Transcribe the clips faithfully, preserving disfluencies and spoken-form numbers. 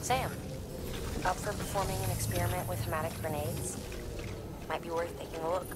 Sam, up for performing an experiment with hematic grenades? Might be worth taking a look.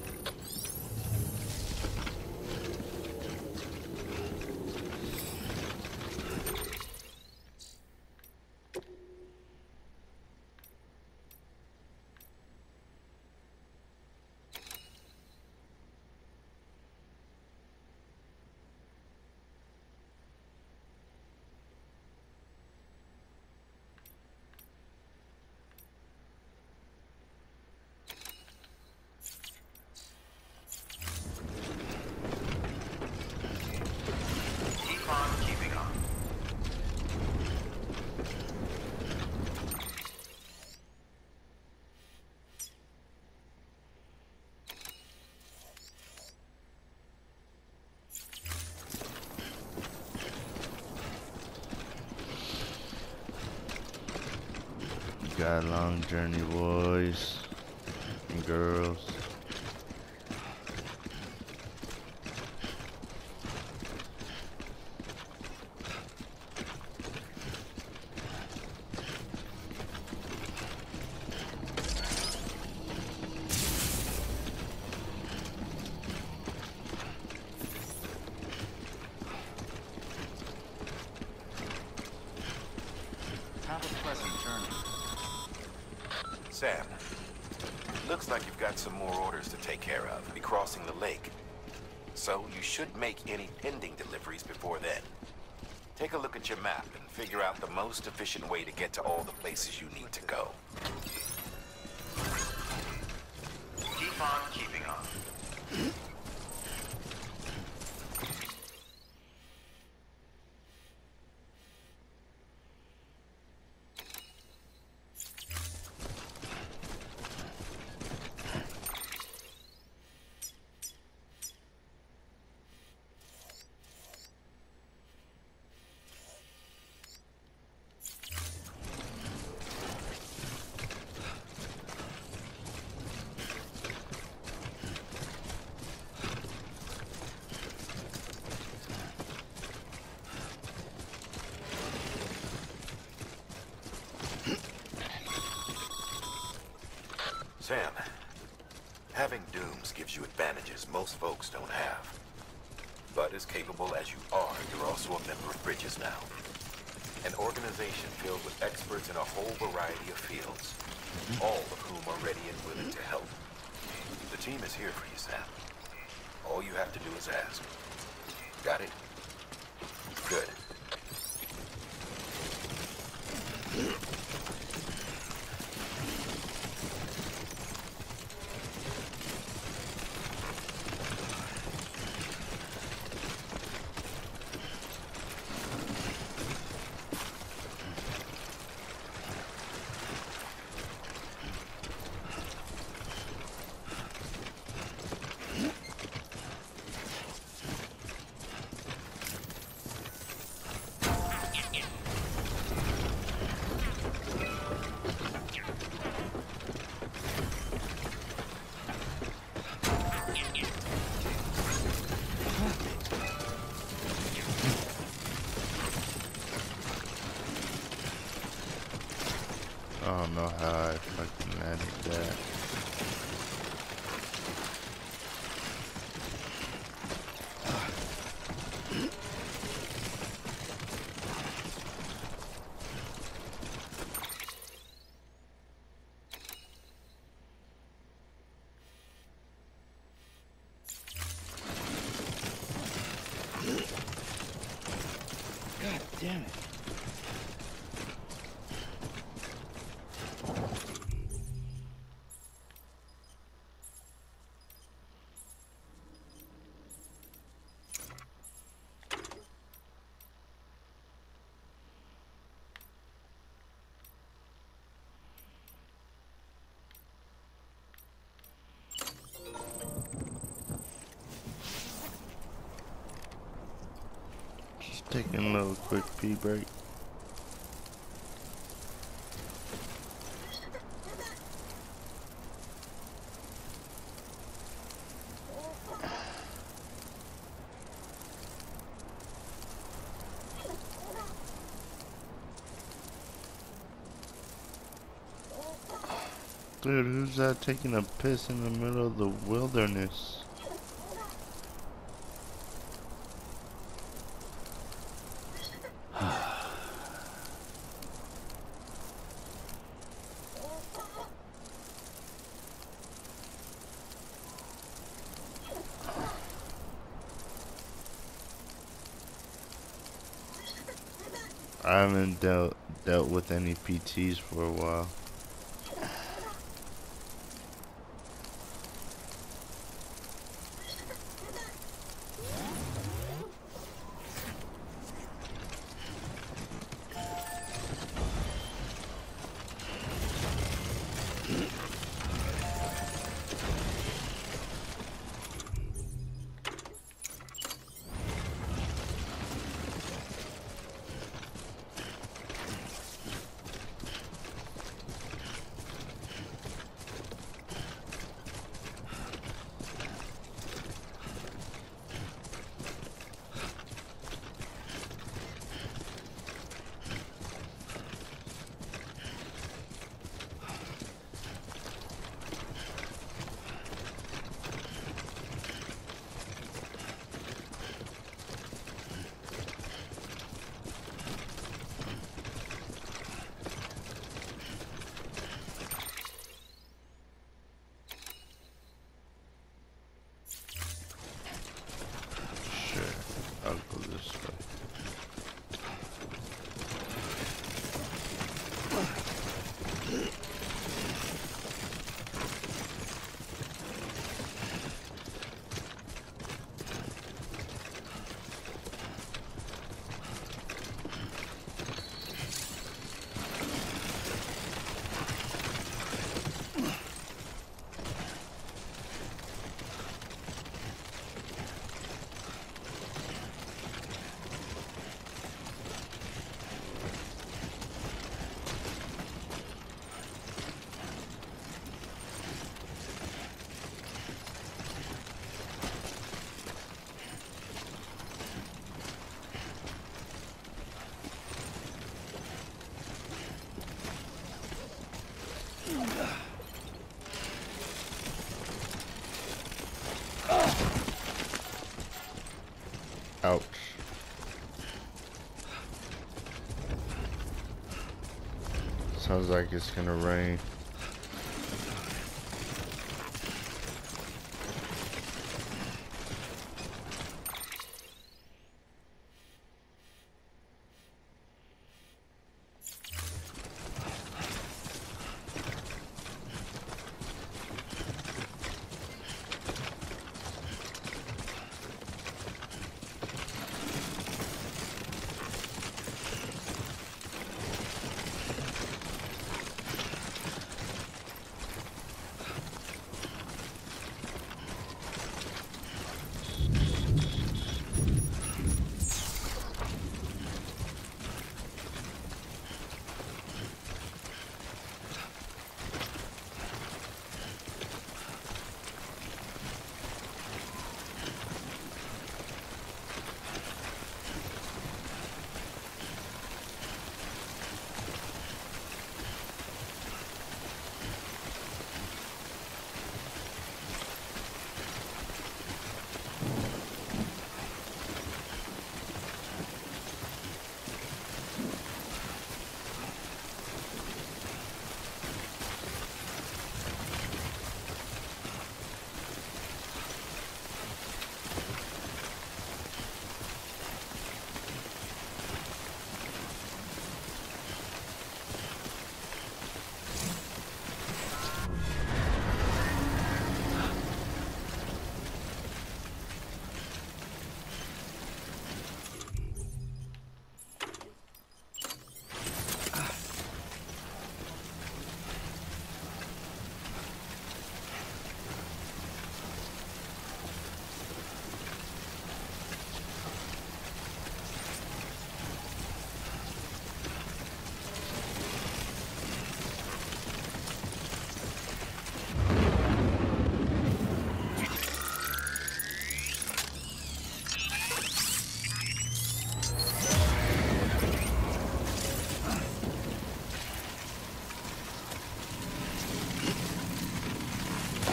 Got a long journey, boys and girls. Have a pleasant journey. Sam, looks like you've got some more orders to take care of. Be crossing the lake. So you should make any pending deliveries before then. Take a look at your map and figure out the most efficient way to get to all the places you need to go. Keep on keeping on. Sam, having dooms gives you advantages most folks don't have. But as capable as you are, you're also a member of Bridges now. An organization filled with experts in a whole variety of fields, all of whom are ready and willing to help. The team is here for you, Sam. All you have to do is ask. Got it? Good. I don't know how I fucking managed that. God damn it. Taking a little quick pee break. Dude, who's that taking a piss in the middle of the wilderness? I haven't dealt dealt with any P Ts for a while. I'll go this way. Ouch. Sounds like it's gonna rain.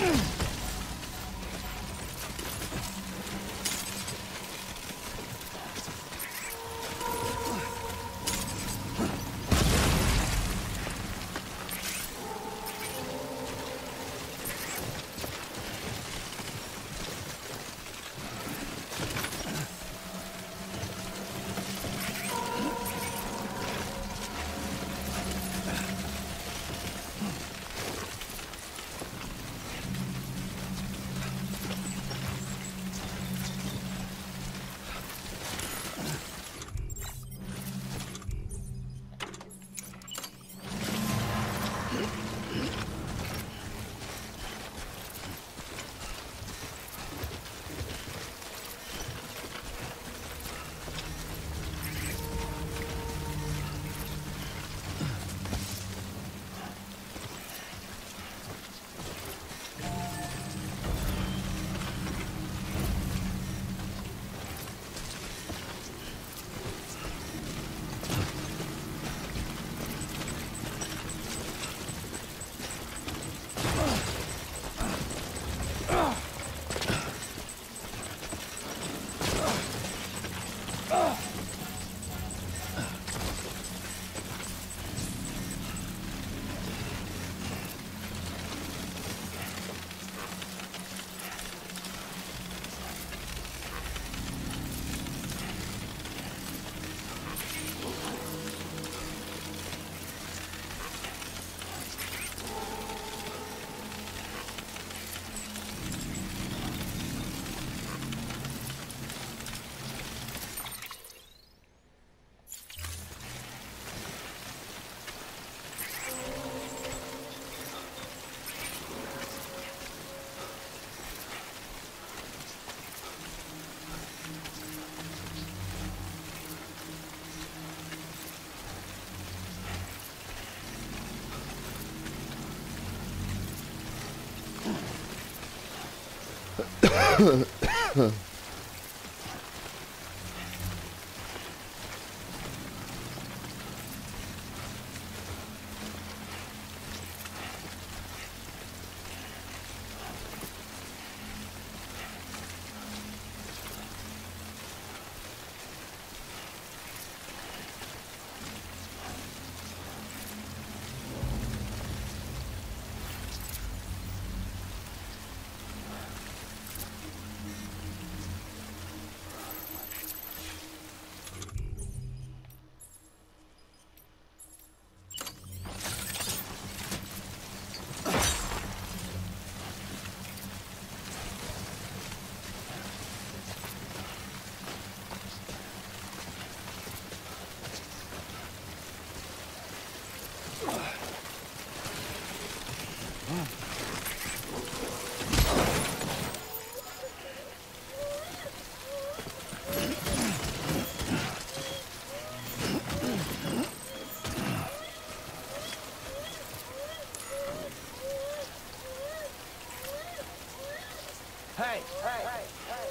Hey, hey, hey, hey.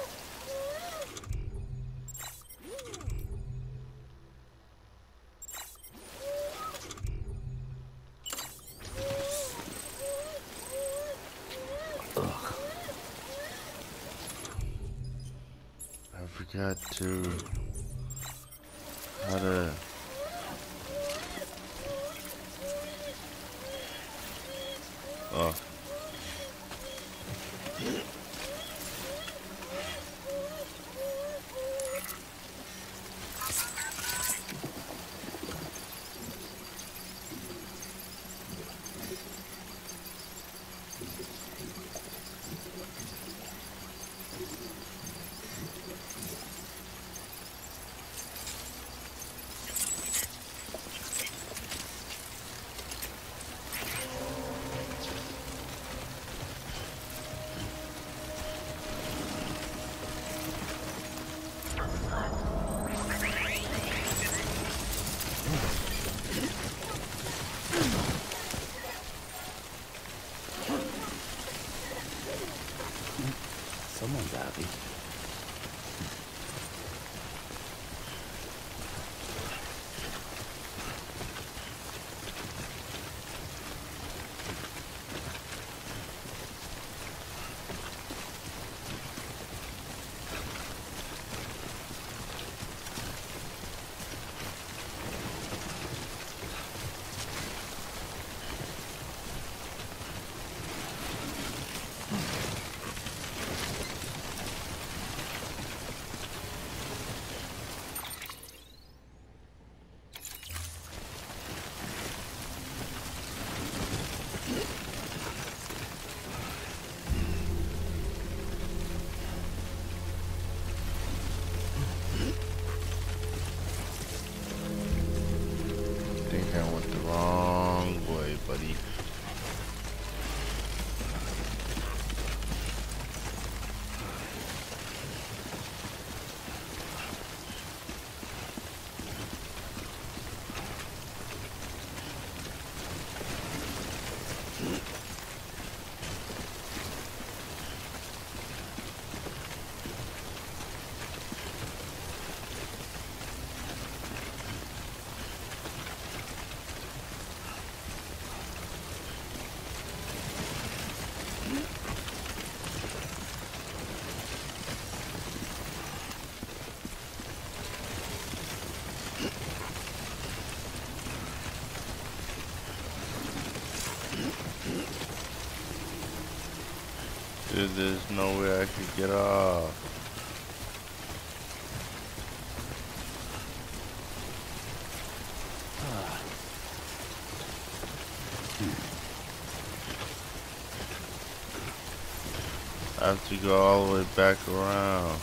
I forgot to how to oh. Someone's happy. Dude, there's no way I could get off. I have to go all the way back around.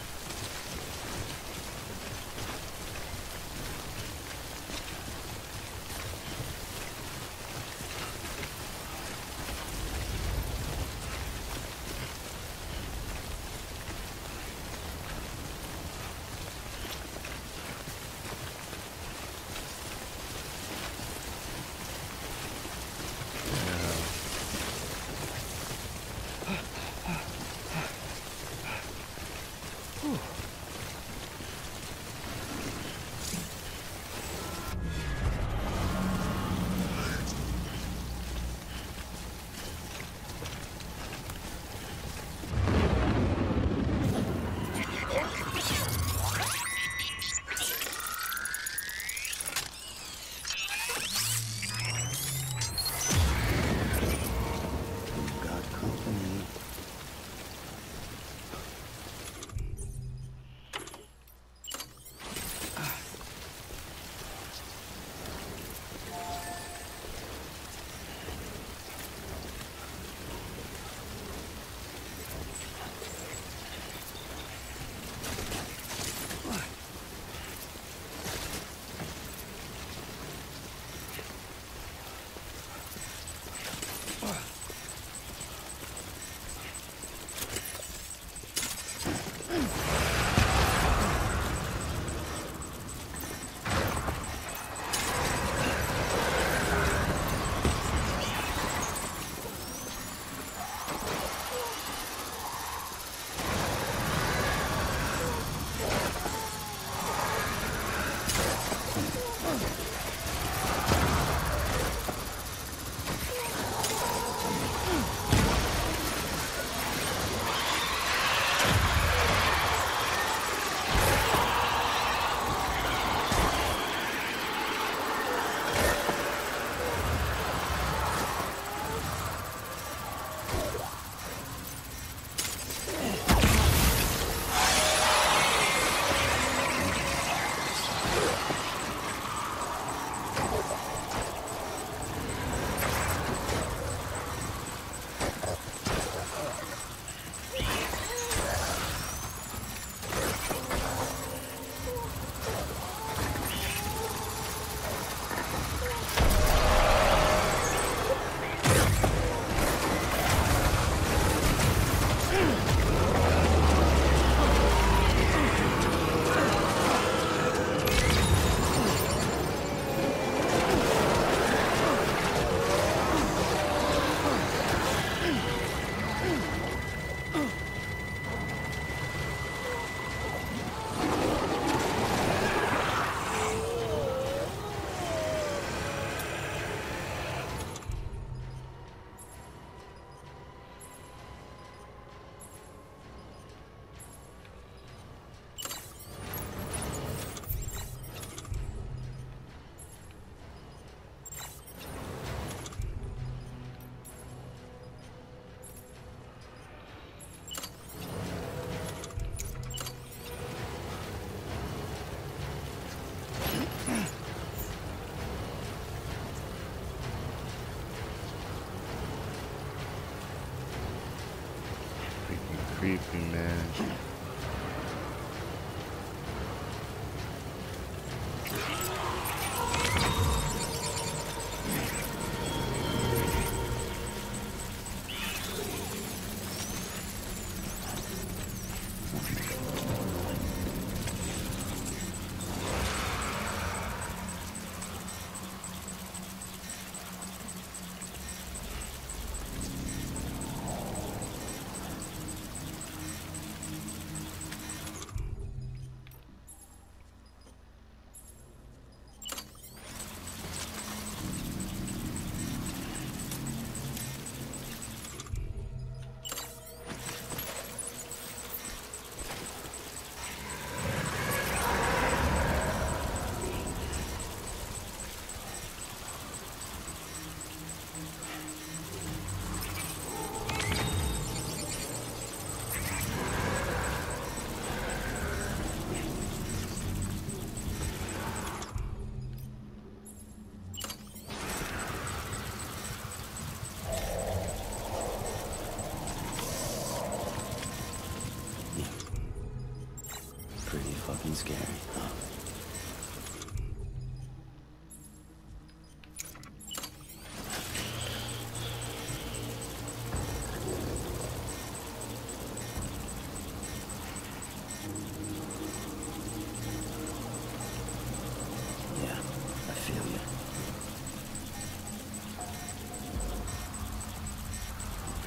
Creepy, man.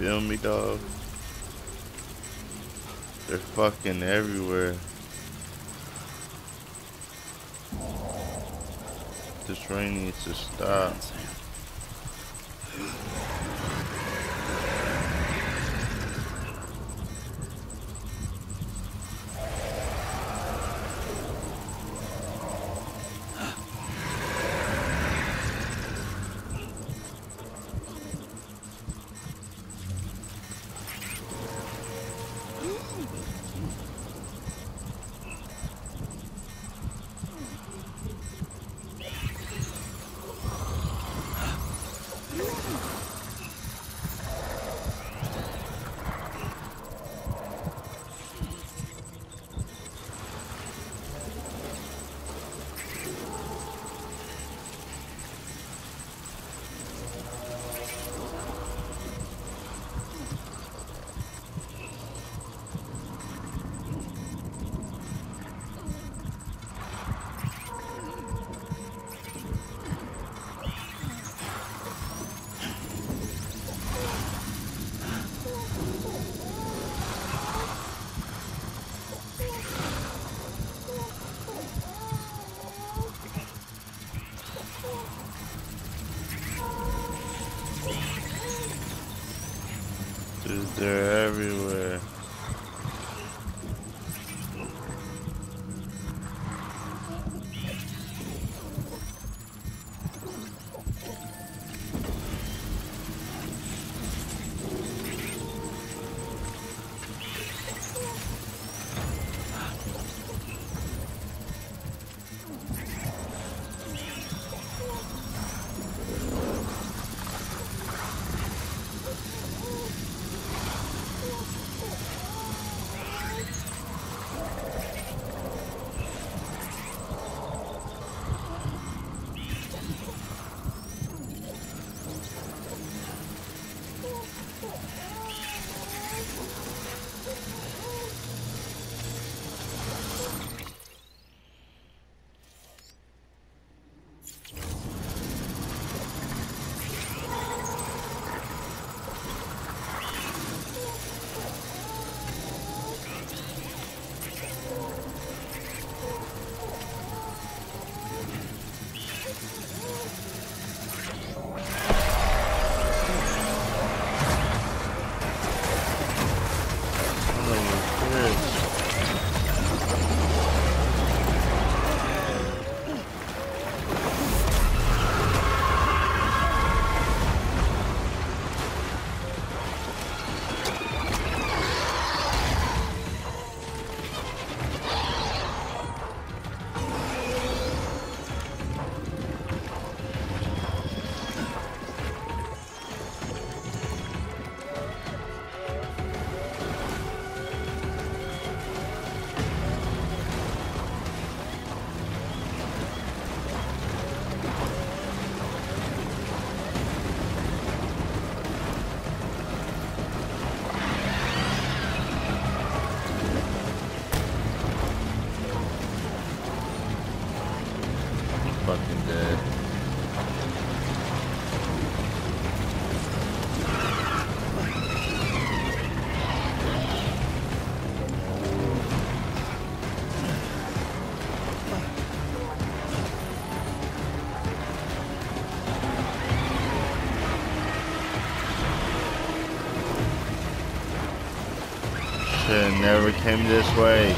feel me, dog? They're fucking everywhere. This rain needs to stop. Dude, they're everywhere. Fucking dead. Shit, never came this way.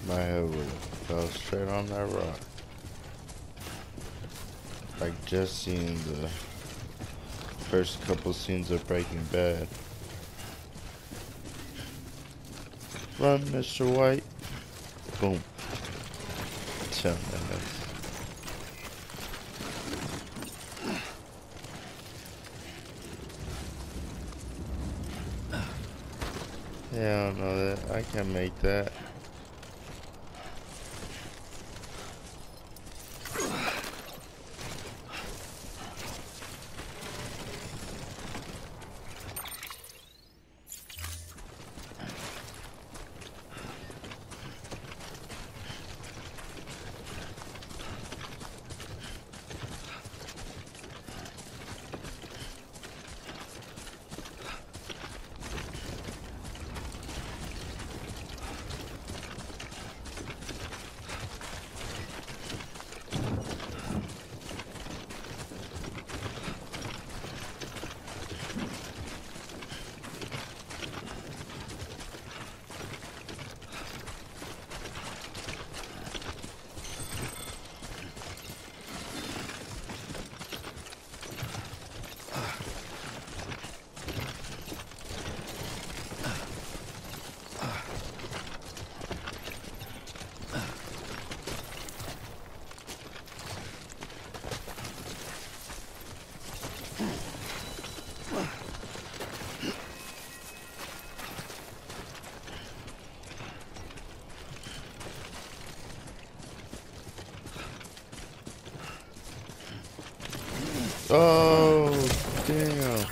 My head would have fell straight on that rock. Like just seeing the first couple scenes of Breaking Bad. Run, Mister White. Boom. Ten minutes. Yeah, I don't know that. I can't make that. Oh, damn.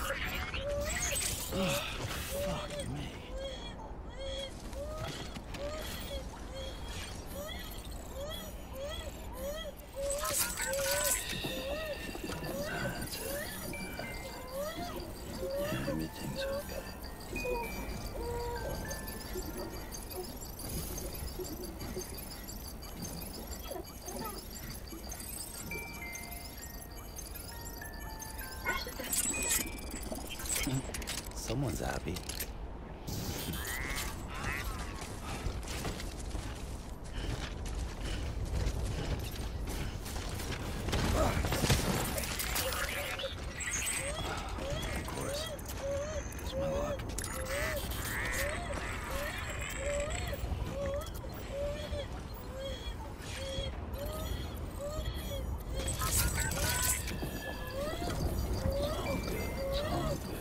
Everything's okay. Someone's happy. Of course. It's my luck. All good. It's all good.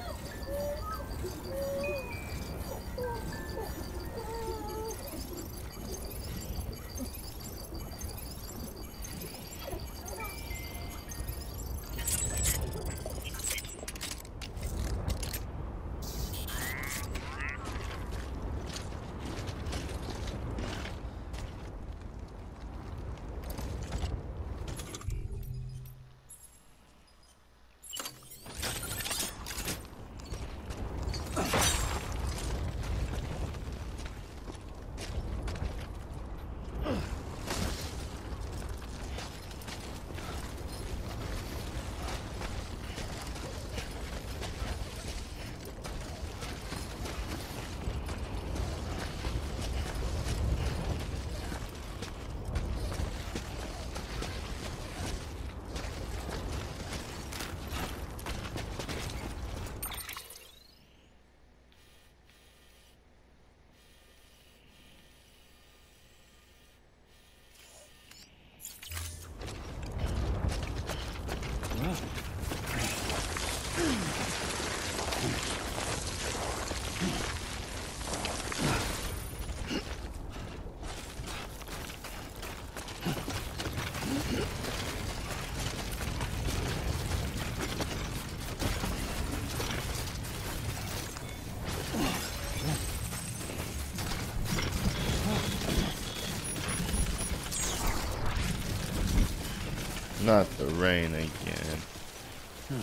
Not the rain again. Hmm.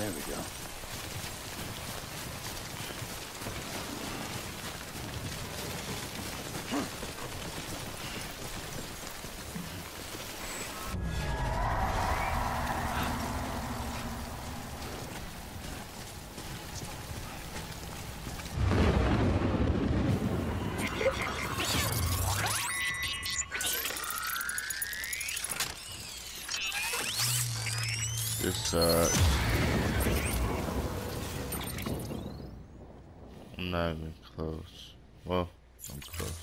There we go. This sucks. I'm not even close. Well, I'm close.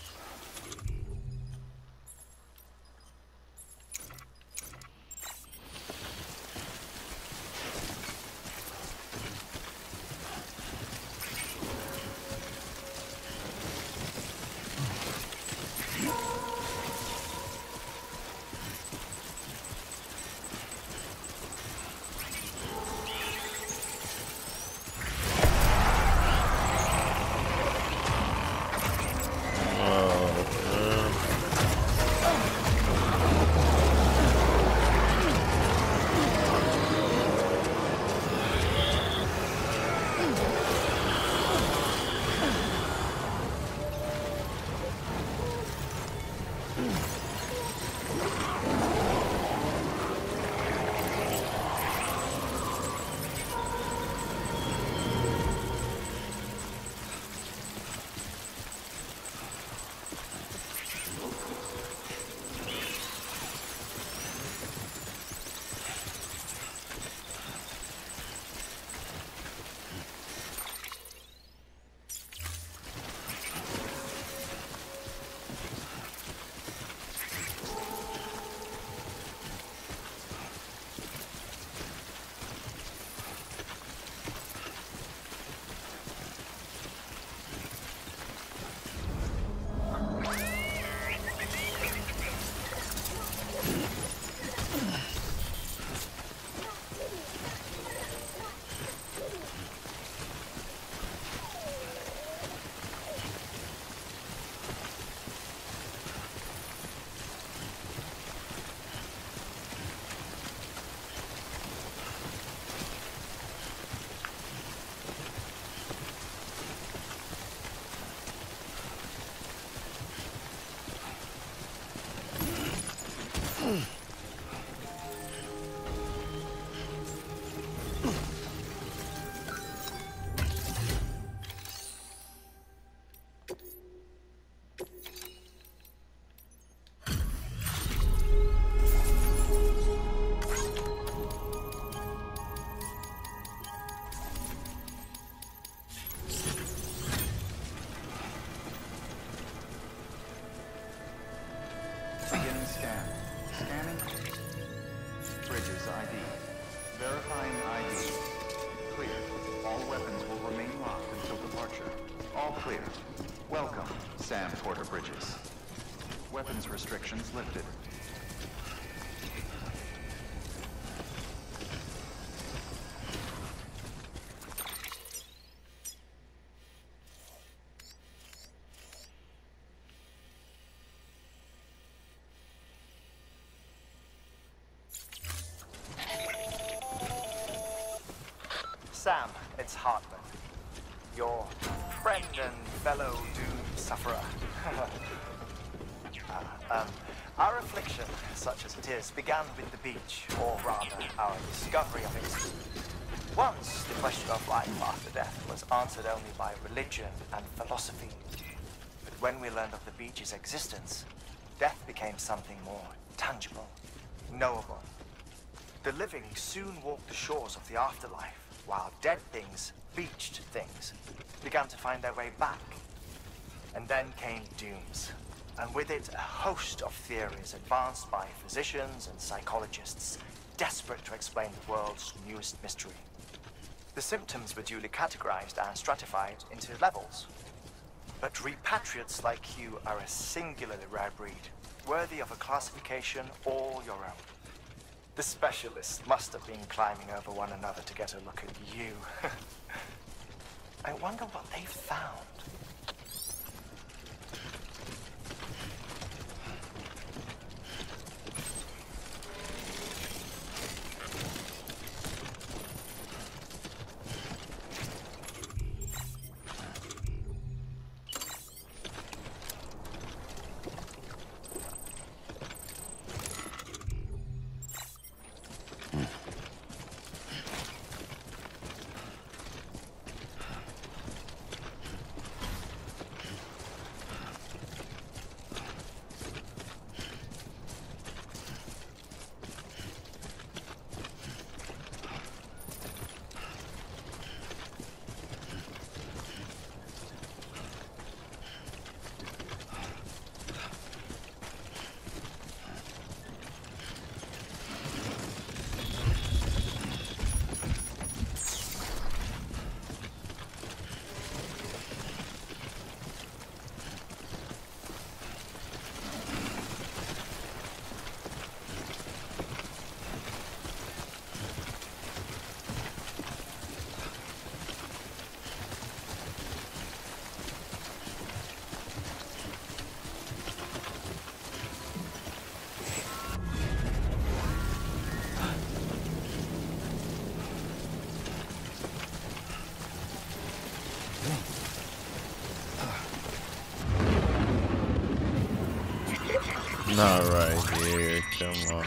Beginning scan. Scanning. Bridges I D. Verifying I D. Clear. All weapons will remain locked until departure. All clear. Welcome, Sam Porter Bridges. Weapons restrictions lifted. Sam, it's Hartman, your friend and fellow doom sufferer. uh, um, our affliction, such as it is, began with the beach, or rather, our discovery of it. Once, the question of life after death was answered only by religion and philosophy. But when we learned of the beach's existence, death became something more tangible, knowable. The living soon walked the shores of the afterlife, while dead things, beached things, began to find their way back. And then came dooms, and with it a host of theories advanced by physicians and psychologists, desperate to explain the world's newest mystery. The symptoms were duly categorized and stratified into levels. But repatriates like you are a singularly rare breed, worthy of a classification all your own. The specialists must have been climbing over one another to get a look at you. I wonder what they've found. Not right here, come on.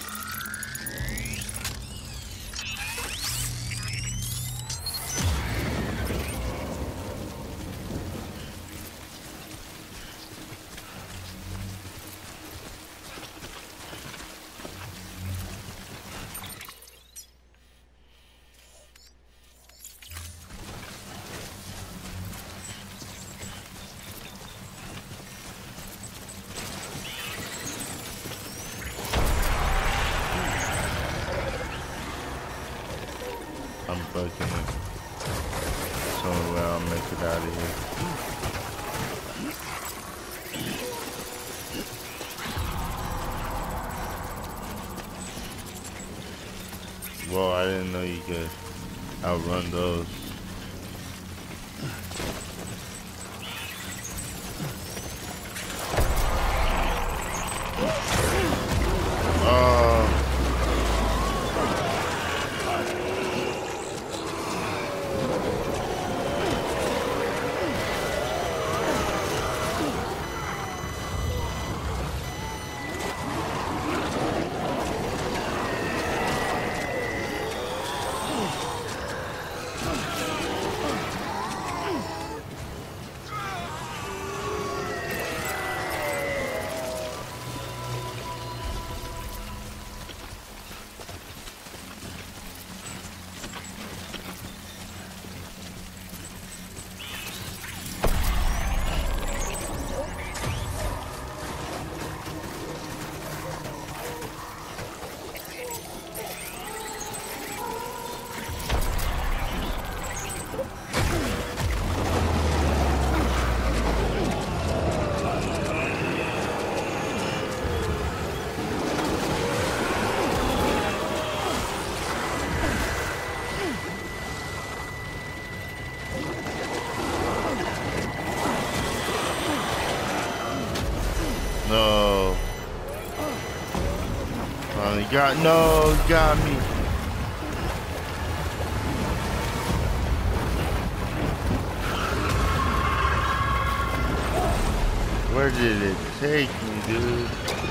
I'm fucking it. So well, I'll make it out of here. Whoa, I didn't know you could outrun those. Oh. No. Finally got, no, got me. Where did it take me, dude?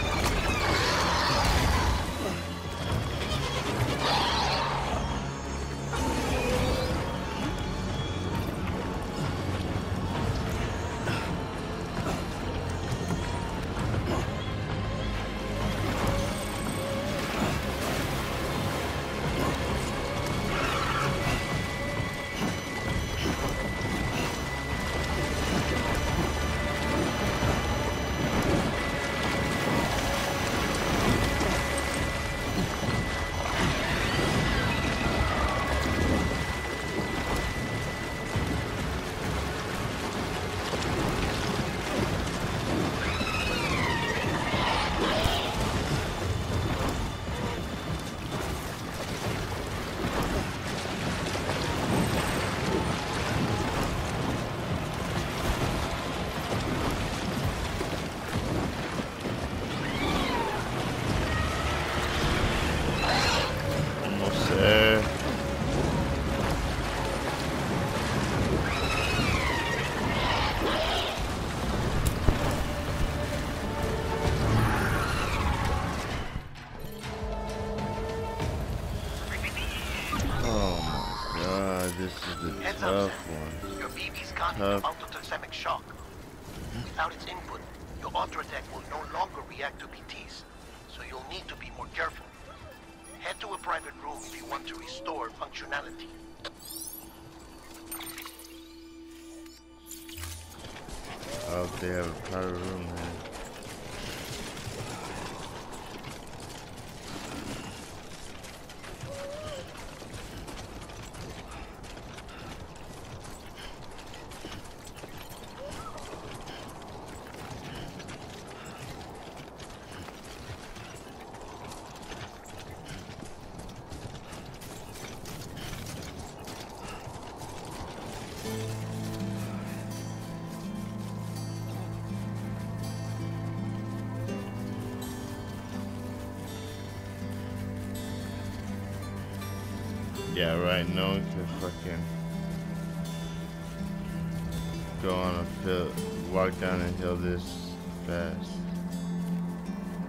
Tough one. Your B B's got Tough. autothermic shock. Without its input, your auto-attack will no longer react to B Ts, so you'll need to be more careful. Head to a private room if you want to restore functionality. I hope they have a private room here. Yeah, right, no one can fucking go on a hill, walk down a hill this fast.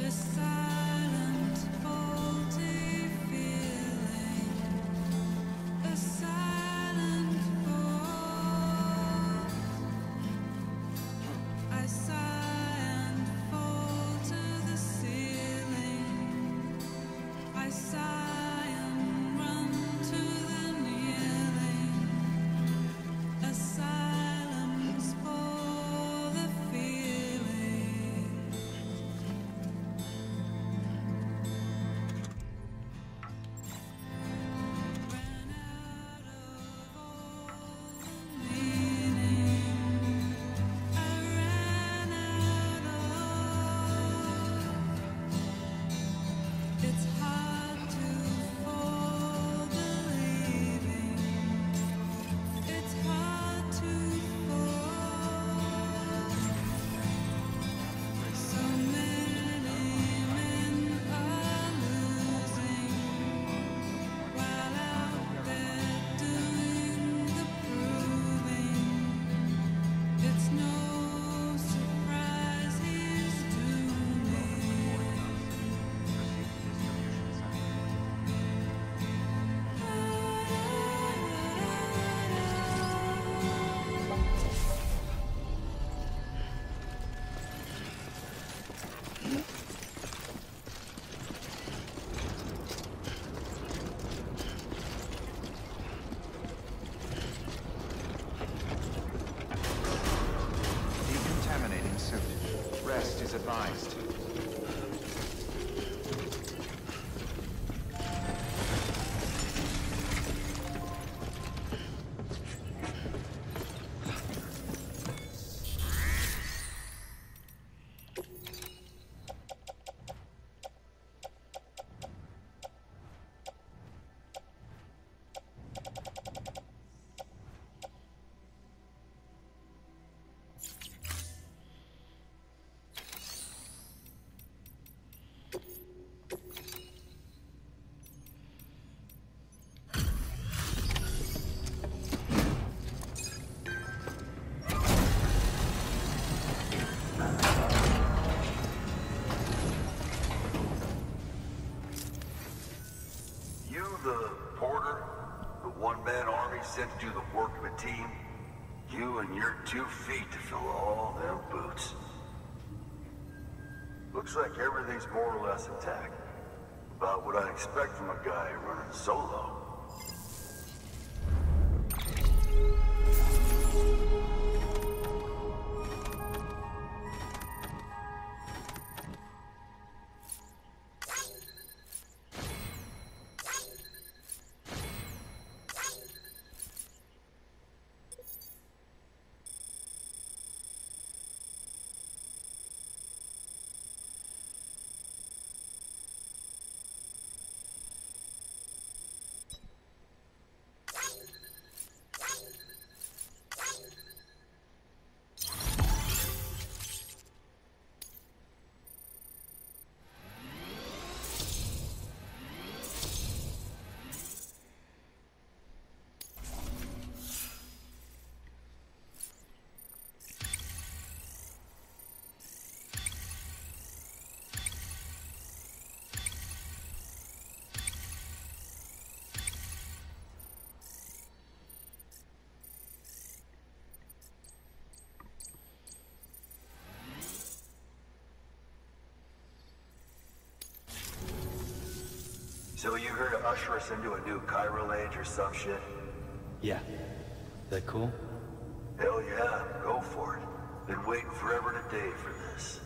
advised. The porter, the one-man army sent to do the work of a team, you and your two feet to fill all them boots. Looks like everything's more or less intact. About what I expect from a guy running solo. So you here to usher us into a new chiral age or some shit? Yeah. That cool? Hell yeah, go for it. Been waiting forever today for this.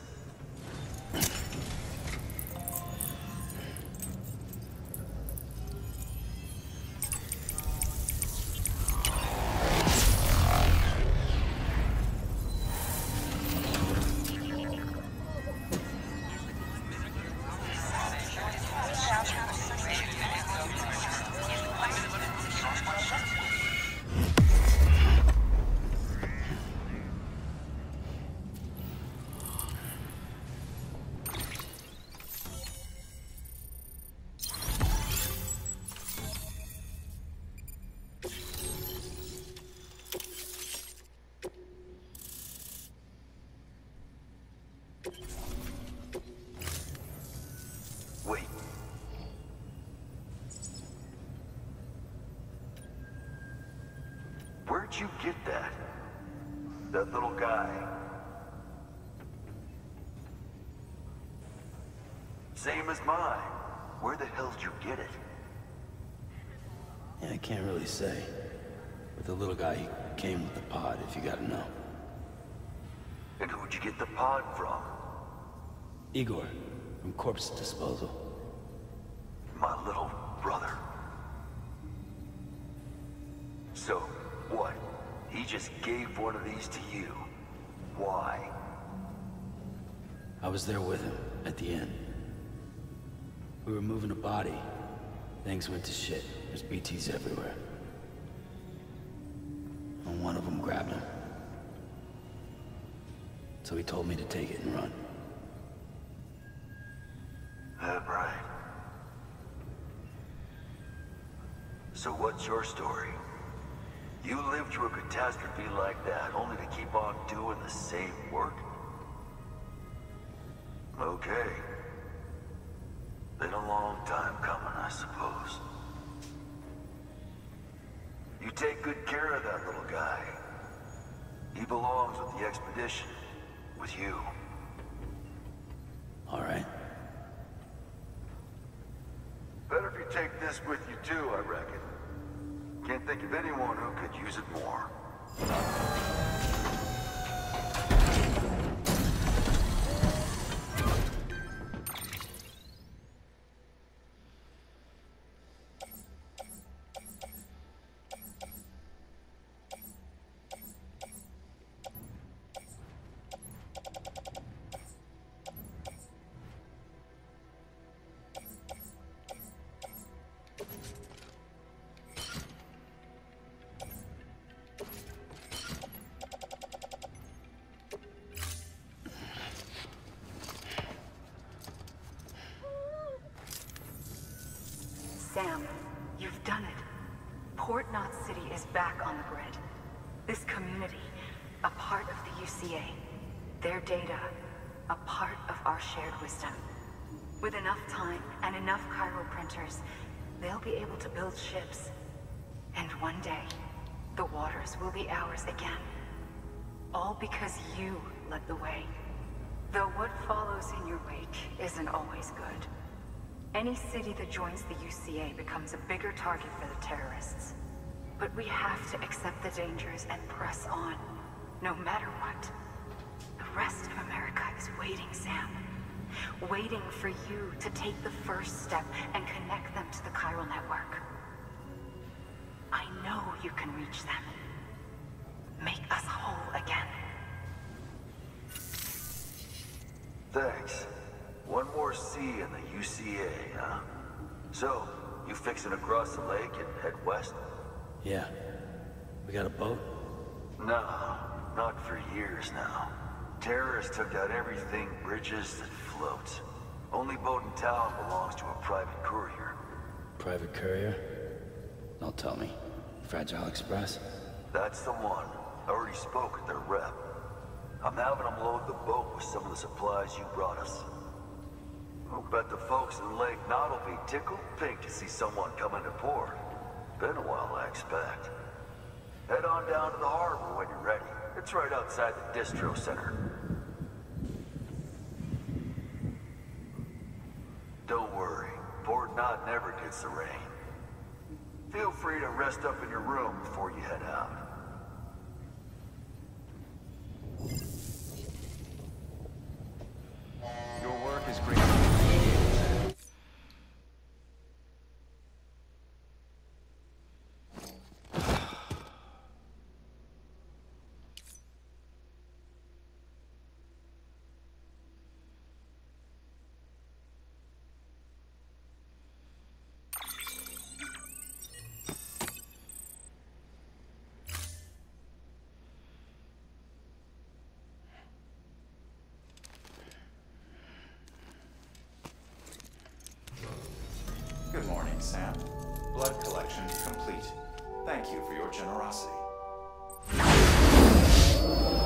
guy. Same as mine. Where the hell did you get it? Yeah, I can't really say. But the little guy, he came with the pod, if you gotta know. And who'd you get the pod from? Igor, from Corpse Disposal. My little brother. So, what? He just gave one of these to you. Why? I was there with him, at the end. We were moving a body. Things went to shit. There's B Ts everywhere. And one of them grabbed him. So he told me to take it and run. That right. So what's your story? You lived through a catastrophe like that, only to keep on doing the same work? Okay. Been a long time coming, I suppose. You take good care of that little guy. He belongs with the expedition. With you. All right. Better if you take this with you too, I reckon. Can't think of anyone who could use it more. Sam, you've done it. Port Knot City is back on the grid. This community, a part of the U C A. Their data, a part of our shared wisdom. With enough time and enough Cairo printers, they'll be able to build ships. And one day, the waters will be ours again. All because you led the way. Though what follows in your wake isn't always good. Any city that joins the U C A becomes a bigger target for the terrorists. But we have to accept the dangers and press on, no matter what. The rest of America is waiting, Sam. Waiting for you to take the first step and connect them to the chiral network. I know you can reach them. Make us whole again. Thanks. One more C in the U C A, huh? So, you fixing to cross the lake and head west? Yeah. We got a boat? No, not for years now. Terrorists took out everything bridges that floats. Only boat in town belongs to a private courier. Private courier? Don't tell me. Fragile Express? That's the one. I already spoke with their rep. I'm having them load the boat with some of the supplies you brought us. I'll bet the folks in Lake Knot will be tickled pink to see someone come into port. Been a while, I expect. Head on down to the harbor when you're ready. It's right outside the distro center. Don't worry, Port Knot never gets the rain. Feel free to rest up in your room before you head out. Your work is great. Good morning, Sam. Blood collection complete. Thank you for your generosity.